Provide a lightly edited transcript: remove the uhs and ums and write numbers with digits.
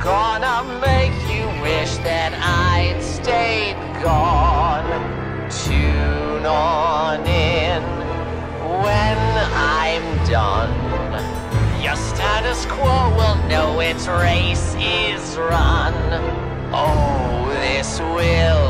gonna make you wish that I'd stayed gone. Tune on in when I'm done. Your status quo will know its race is run. Oh, this will